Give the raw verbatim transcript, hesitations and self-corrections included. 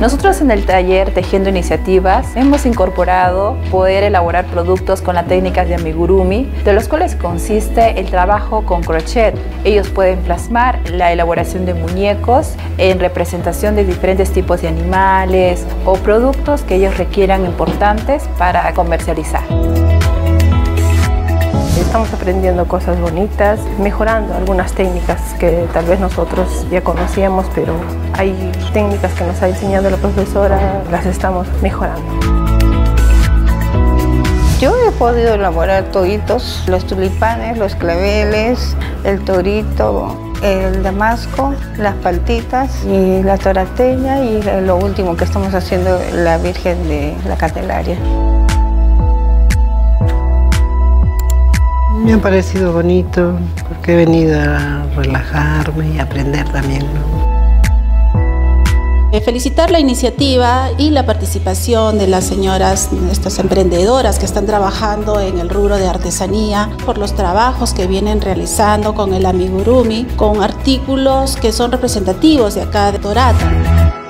Nosotros en el taller Tejiendo Iniciativas hemos incorporado poder elaborar productos con las técnicas de amigurumi, de los cuales consiste el trabajo con crochet. Ellos pueden plasmar la elaboración de muñecos en representación de diferentes tipos de animales o productos que ellos requieran importantes para comercializar. Estamos aprendiendo cosas bonitas, mejorando algunas técnicas que tal vez nosotros ya conocíamos, pero hay técnicas que nos ha enseñado la profesora, las estamos mejorando. Yo he podido elaborar toritos, los tulipanes, los claveles, el torito, el damasco, las paltitas y la torateña y lo último que estamos haciendo, la Virgen de la Candelaria. Me ha parecido bonito porque he venido a relajarme y aprender también, ¿no? Felicitar la iniciativa y la participación de las señoras, estas emprendedoras que están trabajando en el rubro de artesanía, por los trabajos que vienen realizando con el amigurumi, con artículos que son representativos de acá de Torata.